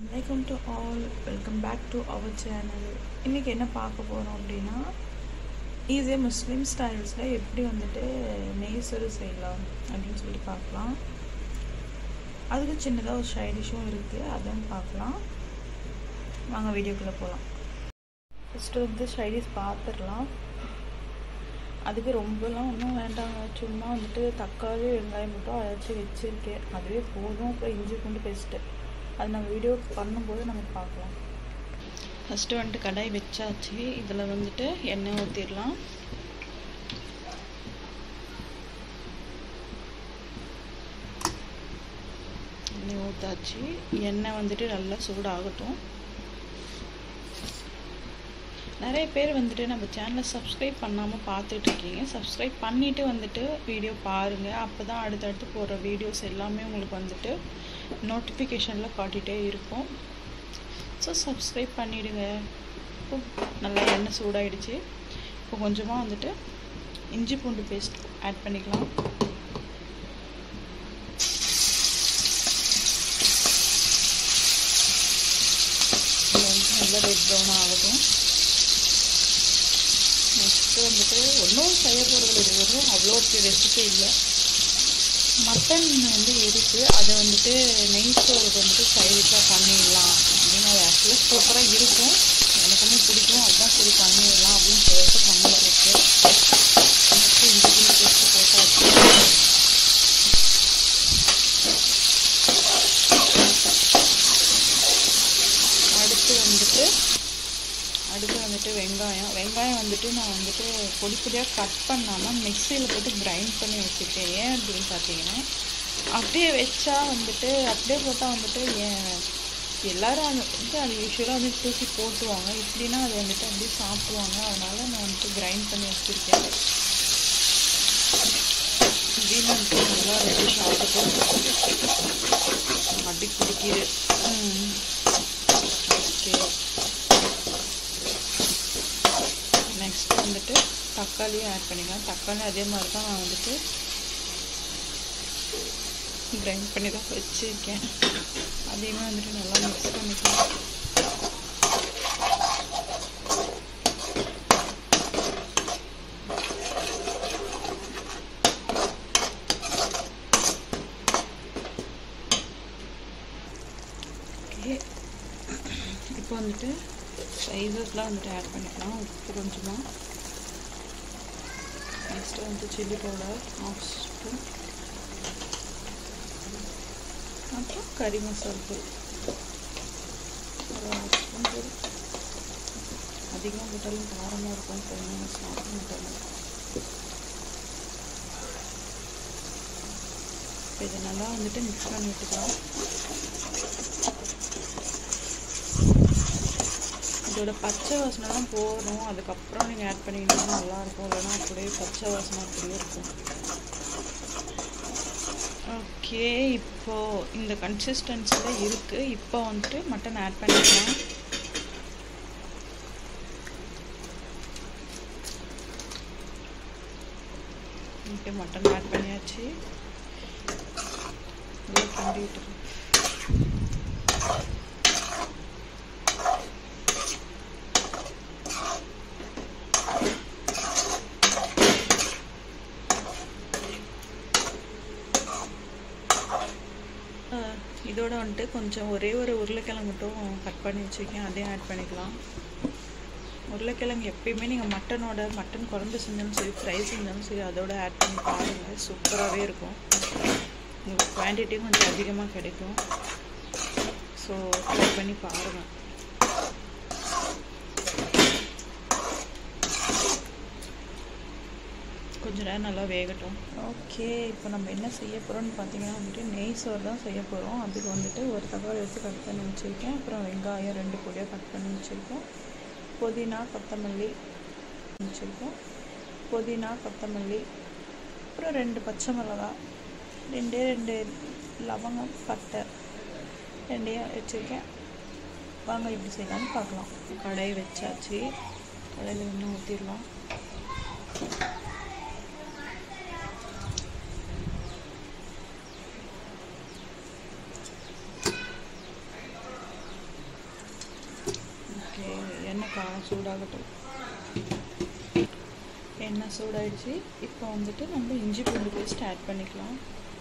Welcome to all, welcome back to our channel. இன்னைக்கு என்ன பார்க்க போறோம் அப்படினா ஈஸியா முஸ்லிம் ஸ்டைல்ஸ்ல எப்படி வந்துட்டு நெய் சோறு செய்யலாம் அப்படினு சொல்லி பார்க்கலாம். அதுக்கு சின்னதா ஒரு சைடு டிஷ்ஷும் இருக்கு, அதையும் பார்க்கலாம். வாங்க வீடியோக்குள்ள போலாம். ஃபர்ஸ்ட் வந்து சைடு டிஷ் பார்த்துடலாம். அதுக்கு ரொம்பலாம் ஒன்றும் வேண்டாங்க, சும்மா வந்துட்டு தக்காளி வெங்காயம் மட்டும் அரைச்சி வச்சிருக்கேன், அதுவே போதும். அப்புறம் இஞ்சி பூண்டு பேஸ்ட்டு, அது நம்ம வீடியோ பண்ணும்போது நம்ம பார்க்கலாம். ஃபஸ்ட்டு வந்துட்டு கடாய் வச்சாச்சு. இதில் வந்துட்டு எண்ணெய் ஊற்றிடலாம். எண்ணெய் ஊற்றாச்சு. எண்ணெய் வந்துட்டு நல்லா சூடாகட்டும். நிறைய பேர் வந்துட்டு நம்ம சேனலை சப்ஸ்கிரைப் பண்ணாமல் பார்த்துட்ருக்கீங்க. சப்ஸ்கிரைப் பண்ணிவிட்டு வந்துட்டு வீடியோ பாருங்கள். அப்போ தான் அடுத்தடுத்து போடுற வீடியோஸ் எல்லாமே உங்களுக்கு வந்துட்டு நோட்டிஃபிகேஷனில் காட்டிகிட்டே இருக்கும். ஸோ சப்ஸ்கிரைப் பண்ணிவிடுங்க. இப்போ நல்லா எண்ணெய் சூடாகிடுச்சு. இப்போ கொஞ்சமாக வந்துட்டு இஞ்சி பூண்டு பேஸ்ட் ஆட் பண்ணிக்கலாம். இது வந்து நல்லா ரெட் ப்ரௌன் ஆகட்டும். நெக்ஸ்ட்டு வந்துட்டு ஒன்றும் செய்ய போகிறது இது வரும் அவ்வளோ ரெசிபி இல்லை. மட்டன் வந்து இருக்குது, அதை வந்துட்டு நெய் சோறுக்கு வந்துட்டு சைடிஷாக பண்ணிடலாம் அப்படின்னு. அது ஆக்சுவலாக சூப்பராக இருக்கும், எனக்குமே பிடிக்கும். அதுதான் சரி பண்ணிடலாம் அப்படின்னு சொல்லிட்டு பண்ணிருக்கு. நெக்ஸ்ட்டு இஞ்சி பூண்டு பேஸ்ட்டு போட்டாச்சு. அடுத்து வந்துட்டு வெங்காயம் வந்துட்டு நான் வந்துட்டு பொடி பொடியாக கட் பண்ணாமல் மிக்சியில் போட்டு கிரைண்ட் பண்ணி வச்சுருக்கேன். ஏன் அப்படின்னு பார்த்தீங்கன்னா, அப்படியே வச்சா வந்துட்டு அப்படியே போட்டால் வந்துட்டு எல்லோரும் வந்துட்டு அது யூஸ்வலாக வந்து தூக்கி போட்டுருவாங்க. இப்படின்னா அது வந்துட்டு அப்படியே சாப்பிடுவாங்க. அதனால் நான் வந்துட்டு கிரைண்ட் பண்ணி வச்சுருக்கேன். இப்படின்னு வந்துட்டு நல்லா ரெடி ஆகட்டும். அப்படி பிடிக்கிது. ஓகே, நெக்ஸ்ட்டு வந்துட்டு தக்காளியும் ஆட் பண்ணிக்கலாம். தக்காளி அதே மாதிரி தான் நான் வந்துட்டு கிரைண்ட் பண்ணி தான் வச்சுருக்கேன். அதையுமே வந்துட்டு நல்லா மிக்ஸ் பண்ணிக்கலாம். ஓகே, இப்போ வந்துட்டு ஸ்பைசஸ்லாம் வந்துட்டு ஆட் பண்ணிக்கலாம். உப்பு கொஞ்சமாக, நெக்ஸ்ட்டு வந்து சில்லி பவுடர் 1/2 ஸ்பூன், அப்புறம் கறி மசாலா தூள் 1/2 ஸ்பூன் தூள். அதிகமாக போட்டாலும் காரமாக இருக்கும், கொஞ்சம் சாப்பிட மாட்டாங்க. இப்போ இதை நல்லா வந்துட்டு மிக்ஸ் பண்ணி விட்டுக்கலாம். இதோட பச்சை வாசனைலாம் போகணும், அதுக்கப்புறம் நீங்கள் ஆட் பண்ணிங்கன்னா நல்லாயிருக்கும். இல்லைன்னா அப்படியே பச்சை வாசனை அப்படியே இருக்கும். ஓகே, இப்போது இந்த கன்சிஸ்டன்சியில் இருக்குது. இப்போ வந்துட்டு மட்டன் ஆட் பண்ணிக்கலாம். ஓகே, மட்டன் ஆட் பண்ணியாச்சு. நல்லா கிண்டி விட்டுருக்கேன். இதோட வந்துட்டு கொஞ்சம் ஒரே ஒரு உருளைக்கிழங்கு மட்டும் கட் பண்ணி வச்சுருக்கேன், அதையும் ஆட் பண்ணிக்கலாம். உருளைக்கிழங்கு எப்பயுமே நீங்கள் மட்டன் குழம்பு செஞ்சாலும் சரி, ஃப்ரை செஞ்சாலும் சரி, அதோட ஆட் பண்ணி பாருங்கள், சூப்பராகவே இருக்கும். உங்களுக்கு குவான்டிட்டியும் கொஞ்சம் அதிகமாக கிடைக்கும். ஸோ ட்ரை பண்ணி பாருங்கள். கொஞ்ச நேரம் நல்லா வேகட்டும். ஓகே, இப்போ நம்ம என்ன செய்ய போகிறோம்னு பார்த்தீங்கன்னா வந்துட்டு நெய் சோறு தான் செய்ய போகிறோம். அதுக்கு வந்துட்டு ஒரு தக்காளி வச்சு கட் பண்ணி வச்சுருக்கேன். அப்புறம் வெங்காயம் 2 பொடியாக கட் பண்ணி வச்சுருக்கோம். புதினா கொத்தமல்லி வச்சுருக்கோம். புதினா கொத்தமல்லி, அப்புறம் 2 பச்சை மிளகாய், 2 லவங்கம், பட்டை 2 வச்சுருக்கேன். வாங்க இப்படி செய்யலாம்னு பார்க்கலாம். கடாய் வச்சாச்சு. கடாயில் எண்ணெய் ஊற்றிடலாம். சூடாகட்டும். எண்ணெய் சூடாயிடுச்சு. இப்போ வந்துட்டு நம்ம இஞ்சி பூண்டு பேஸ்ட் ஆட் பண்ணிக்கலாம்.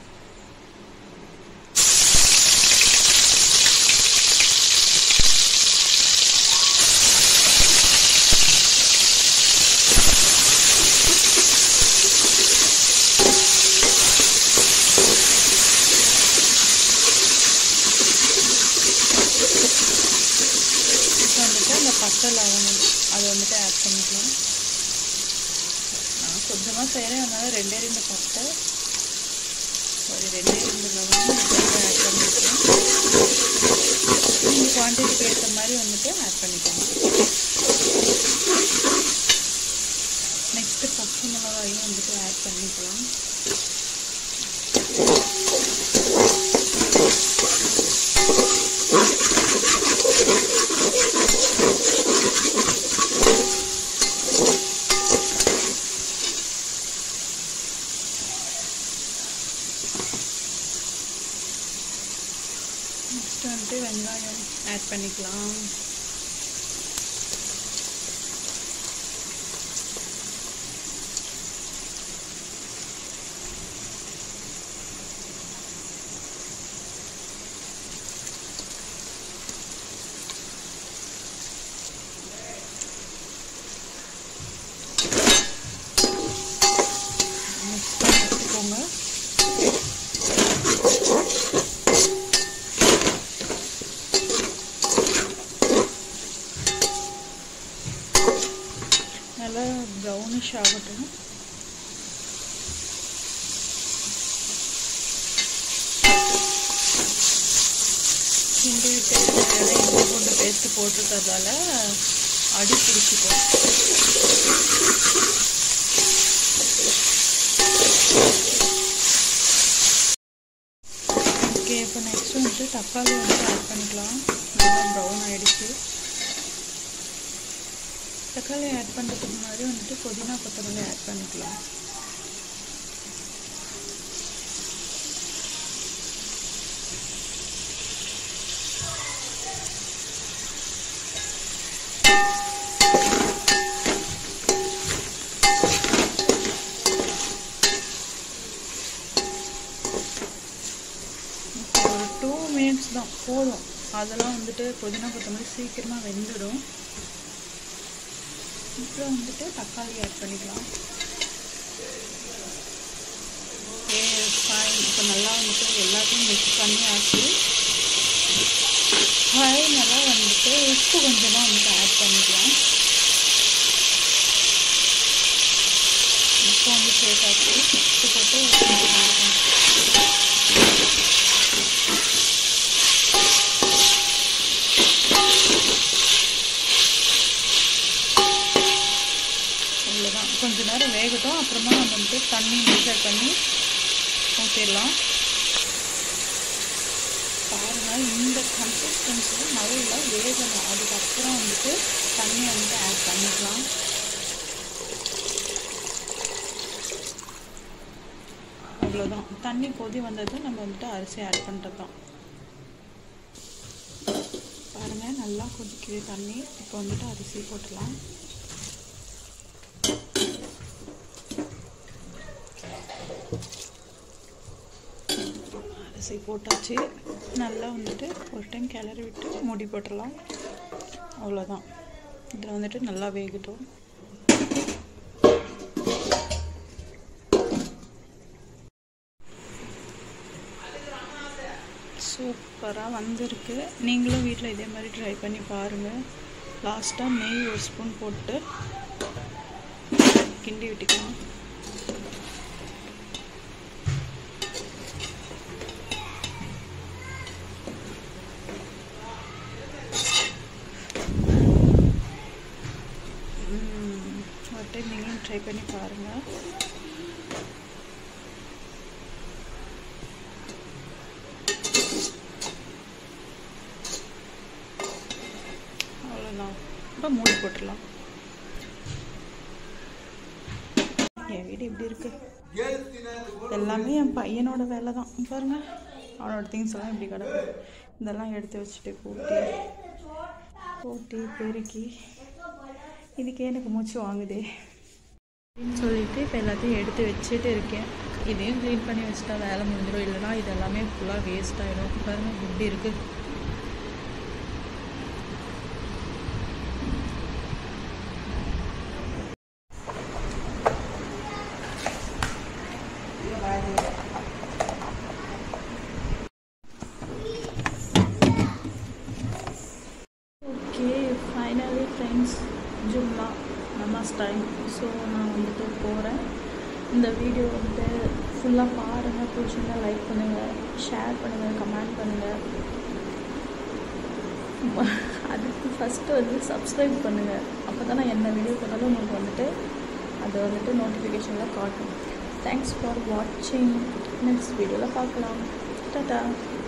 வந்துட்டு அந்த பட்டை லவங்கம் அதை வந்துட்டு ஆட் பண்ணிக்கலாம். நான் கொஞ்சமாக செய்கிறேன், அதனால் 2 பட்டை ஒரு 2 லவங்கம் ஆட் பண்ணிக்கலாம். நீங்கள் குவான்டிட்டிக்கு ஏற்ற மாதிரி வந்துட்டு ஆட் பண்ணிக்கலாம். நெக்ஸ்ட்டு பச்சை மிளகாயும் வந்துட்டு ஆட் பண்ணிக்கலாம். நெக்ஸ்ட் வந்துட்டு வெங்காயம் ஆட் பண்ணிக்கலாம். நல்லா ப்ரௌனிஷ் ஆகட்டும். கிண்டி விட்டு இஞ்சி பூண்டு பேஸ்ட்டு போட்டிருக்கிறதால அடி பிடிச்சிக்கும். ஓகே, இப்போ நெக்ஸ்ட் வந்துட்டு தக்காளி வந்துட்டு ஆட் பண்ணிக்கலாம். நல்லா ப்ரௌன் ஆகிடுச்சு. தக்காளி ஆட் பண்ணுறதுக்கு முன்னாடி வந்துட்டு புதினா கொத்தமல்லி ஆட் பண்ணிக்கலாம். ஒரு 2 minutes தான் போதும். அதெல்லாம் வந்துட்டு புதினா கொத்தமல்லி சீக்கிரமாக வெந்துடும். அப்புறம் வந்துட்டு தக்காளி ஆட் பண்ணிக்கலாம். இப்போ நல்லா வந்துட்டு எல்லாத்தையும் மிக்ஸ் பண்ணி ஆச்சு. ஃபைனலாக வந்துட்டு உப்பு கொஞ்சமாக வந்துட்டு ஆட் பண்ணிக்கலாம். உப்பு வந்து சேர்த்தாச்சு. உப்பு போட்டு அவ்வளோதான். கொஞ்ச நேரம் வேகட்டும். அப்புறமா நம்ம வந்துட்டு தண்ணி மெஷர் பண்ணி ஊற்றிடலாம். பாருங்கள், இந்த கன்சிஸ்டன்சியில் நல்லா வேகணும். அதுக்கப்புறம் வந்துட்டு தண்ணி வந்துட்டு ஆட் பண்ணிக்கலாம். அவ்வளோதான். தண்ணி கொதி வந்தது நம்ம வந்துட்டு அரிசி ஆட் பண்ணுறது தான். பாருங்கள், நல்லா கொதிக்குது தண்ணி. இப்போ வந்துட்டு அரிசி போட்டுடலாம். அரிசி போட்டாச்சு. நல்லா வந்துட்டு ஒரு டைம் கிளறி விட்டு மூடி போட்டுடலாம். அவ்வளோதான். இதில் வந்துட்டு நல்லா வேகட்டும். சூப்பராக வந்திருக்கு. நீங்களும் வீட்டில் இதே மாதிரி ட்ரை பண்ணி பாருங்கள். லாஸ்ட்டாக நெய் ஒரு ஸ்பூன் போட்டு கிண்டி விட்டுக்கலாம். ஒரு டைம் நீங்களும் ட்ரை பண்ணி பாருங்கள். அவ்வளோதான். இப்போ மூடி போட்டுடலாம். என் வீடு இப்படி இருக்கு. எல்லாமே என் பையனோட வேலை தான். பாருங்க, அவனோட திங்ஸ் எல்லாம் இப்படி கிடக்கு. இதெல்லாம் எடுத்து வச்சுட்டு கூட்டி பெருக்கி இதுக்கே எனக்கு மூச்சு வாங்குதே அப்படின்னு சொல்லிட்டு இப்போ எல்லாத்தையும் எடுத்து வச்சுட்டு இருக்கேன். இதையும் க்ளீன் பண்ணி வச்சுட்டா வேலை முடிஞ்சிடும், இல்லைனா இது எல்லாமே ஃபுல்லாக வேஸ்ட் ஆகிடும். பாருங்கள் எப்படி இருக்குது. ஓகே, ஃபைனலி ஃப்ரெண்ட்ஸ், ஜும்மா நமாஸ் டைம். ஸோ நான் வந்துட்டு போகிறேன். இந்த வீடியோ வந்துட்டு ஃபுல்லாக பாருங்கள், பிடிச்சிருந்தா லைக் பண்ணுங்கள், ஷேர் பண்ணுங்கள், கமெண்ட் பண்ணுங்கள். அதுக்கு ஃபஸ்ட்டு வந்து சப்ஸ்கிரைப் பண்ணுங்கள். அப்போ தான் நான் என்ன வீடியோ போட்டாலும் உங்களுக்கு வந்துட்டு அது வந்துட்டு நோட்டிஃபிகேஷனில் காட்டும். தேங்க்ஸ் ஃபார் வாட்சிங். நெக்ஸ்ட் வீடியோவில் பார்க்கலாம். டாடா.